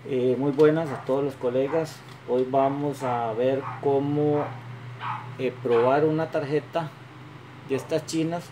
Muy buenas a todos los colegas. Hoy vamos a ver cómo probar una tarjeta de estas chinas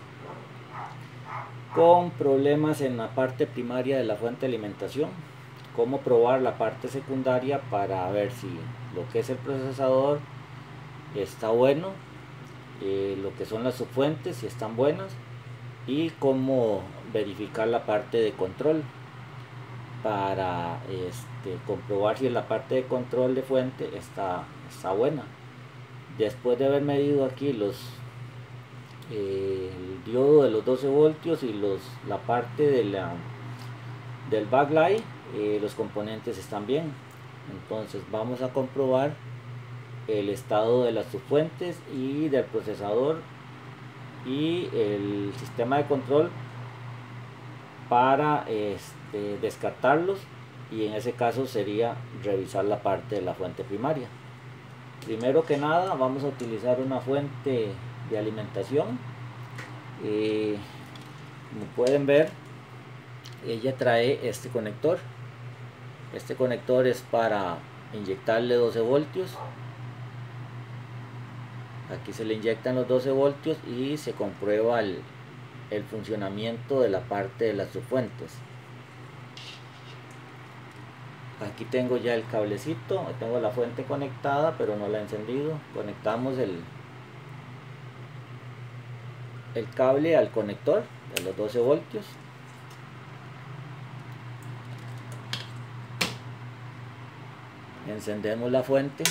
con problemas en la parte primaria de la fuente de alimentación. Cómo probar la parte secundaria para ver si lo que es el procesador está bueno, lo que son las subfuentes si están buenas, y cómo verificar la parte de control para comprobar si la parte de control de fuente está buena. Después de haber medido aquí el diodo de los 12 voltios y la parte del backlight, los componentes están bien. Entonces vamos a comprobar el estado de las subfuentes y del procesador y el sistema de control para descartarlos, y en ese caso sería revisar la parte de la fuente primaria. Primero que nada vamos a utilizar una fuente de alimentación. Como pueden ver, ella trae este conector. Este conector es para inyectarle 12 voltios. Aquí se le inyectan los 12 voltios y se comprueba el funcionamiento de la parte de las subfuentes. Aquí tengo ya el cablecito, tengo la fuente conectada pero no la he encendido. Conectamos el cable al conector de los 12 voltios. Encendemos la fuente,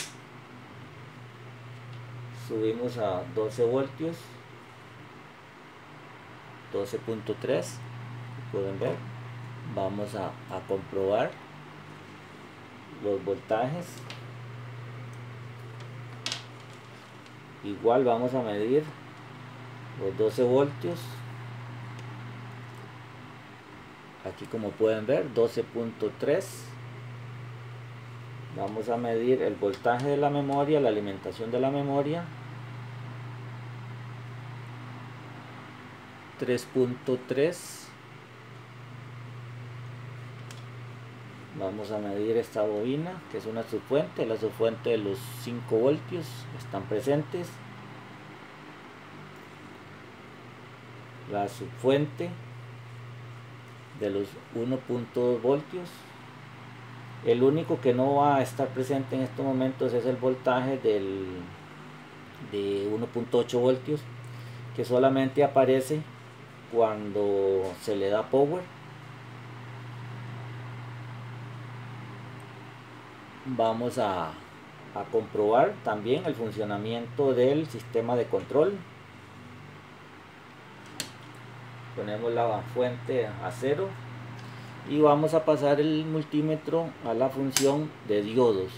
subimos a 12 voltios, 12.3, pueden ver. Vamos a comprobar los voltajes. Igual vamos a medir los 12 voltios. Aquí, como pueden ver, 12.3. Vamos a medir el voltaje de la memoria, la alimentación de la memoria, 3.3. Vamos a medir esta bobina, que es una subfuente. La subfuente de los 5 voltios están presentes. La subfuente de los 1.2 voltios. El único que no va a estar presente en estos momentos es el voltaje de 1.8 voltios, que solamente aparece cuando se le da power. Vamos a comprobar también el funcionamiento del sistema de control. Ponemos la fuente a 0 y vamos a pasar el multímetro a la función de diodos.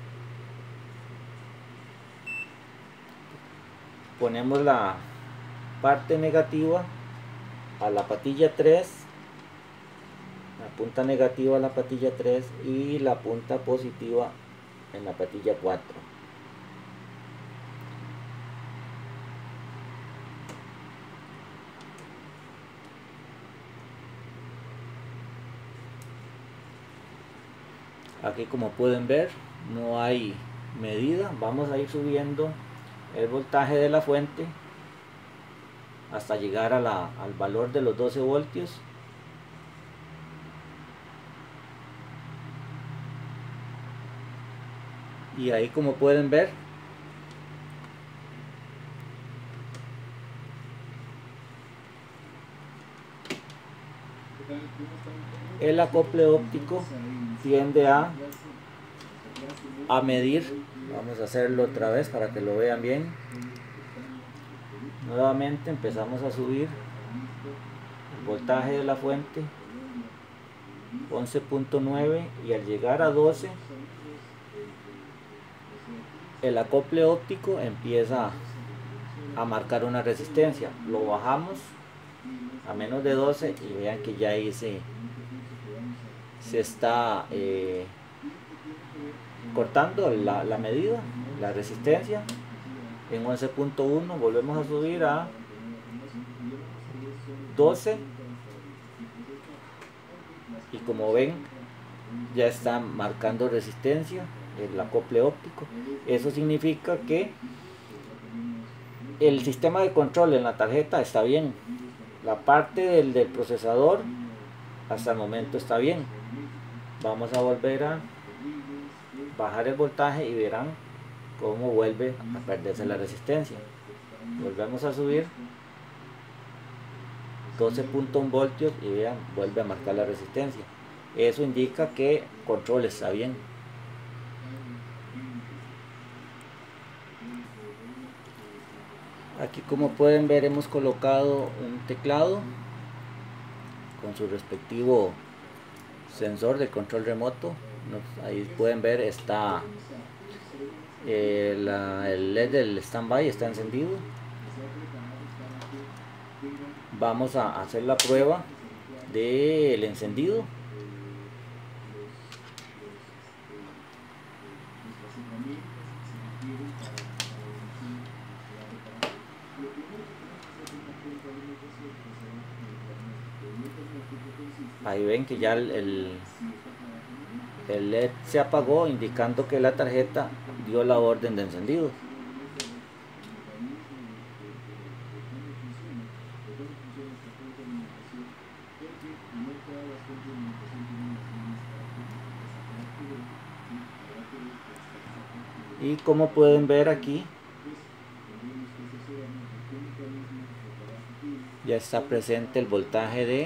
Ponemos la parte negativa a la patilla 3, la punta negativa a la patilla 3 y la punta positiva en la patilla 4. Aquí, como pueden ver, no hay medida. Vamos a ir subiendo el voltaje de la fuente hasta llegar al valor de los 12 voltios. Y ahí, como pueden ver, el acople óptico tiende a medir. Vamos a hacerlo otra vez para que lo vean bien. Nuevamente empezamos a subir el voltaje de la fuente, 11.9, y al llegar a 12 el acople óptico empieza a marcar una resistencia. Lo bajamos a menos de 12 y vean que ya ahí se está cortando la medida, la resistencia. En 11.1 volvemos a subir a 12 y, como ven, ya está marcando resistencia, el acople óptico. Eso significa que el sistema de control en la tarjeta está bien, la parte del procesador hasta el momento está bien. Vamos a volver a bajar el voltaje y verán cómo vuelve a perderse la resistencia. Volvemos a subir 12.1 voltios y vean, vuelve a marcar la resistencia. Eso indica que control está bien. Aquí, como pueden ver, hemos colocado un teclado con su respectivo sensor de control remoto. Ahí pueden ver, está el LED del standby está encendido. Vamos a hacer la prueba del encendido. Ahí ven que ya el LED se apagó, indicando que la tarjeta dio la orden de encendido. Y como pueden ver aquí, ya está presente el voltaje de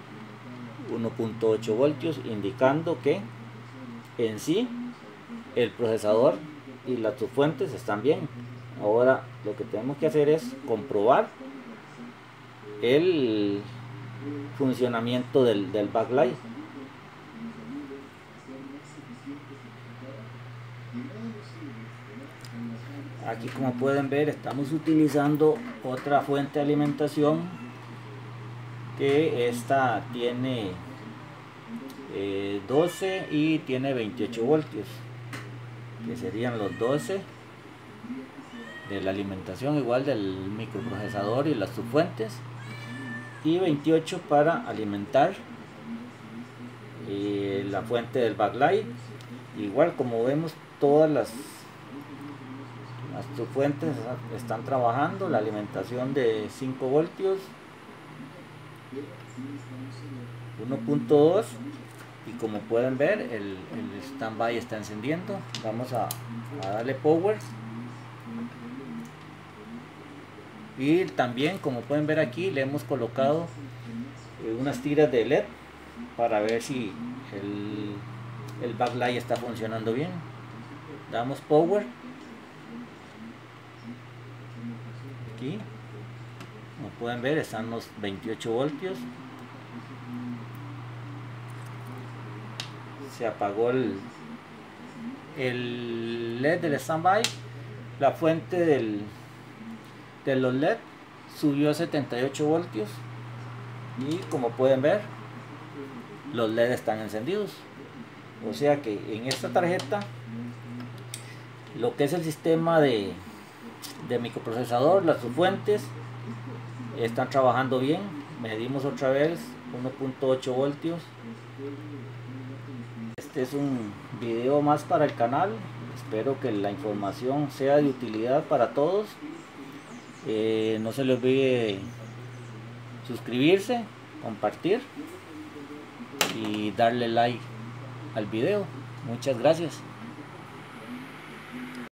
1.8 voltios, indicando que en sí el procesador y las subfuentes están bien. Ahora lo que tenemos que hacer es comprobar el funcionamiento del backlight. Aquí, como pueden ver, estamos utilizando otra fuente de alimentación, que esta tiene 12 y tiene 28 voltios, que serían los 12 de la alimentación igual del microprocesador y las subfuentes, y 28 para alimentar la fuente del backlight. Igual, como vemos, todas las subfuentes están trabajando. La alimentación de 5 voltios, 1.2, y como pueden ver, el standby está encendiendo. Vamos a darle power. Y también, como pueden ver aquí, le hemos colocado unas tiras de LED para ver si el backlight está funcionando bien. Damos power. Aquí, como pueden ver, están los 28 voltios. Se apagó el LED del standby. La fuente de los LED subió a 78 voltios, y como pueden ver, los LED están encendidos. O sea que en esta tarjeta, lo que es el sistema de microprocesador, las subfuentes están trabajando bien. Medimos otra vez 1.8 voltios. Este es un video más para el canal. Espero que la información sea de utilidad para todos. No se les olvide suscribirse, compartir y darle like al video. Muchas gracias.